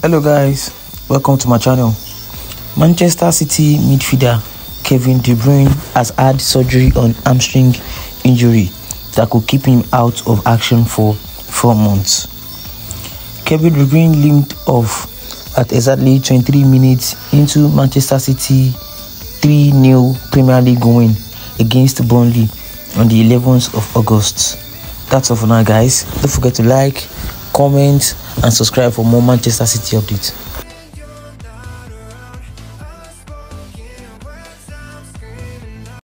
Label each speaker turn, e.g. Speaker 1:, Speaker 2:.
Speaker 1: Hello guys, welcome to my channel. Manchester City midfielder Kevin De Bruyne has had surgery on hamstring injury that could keep him out of action for 4 months. Kevin De Bruyne limped off at exactly 23 minutes into Manchester City 3-0 Premier League win against Burnley on the 11th of August. That's all for now guys. Don't forget to like, comment and subscribe for more Manchester City updates.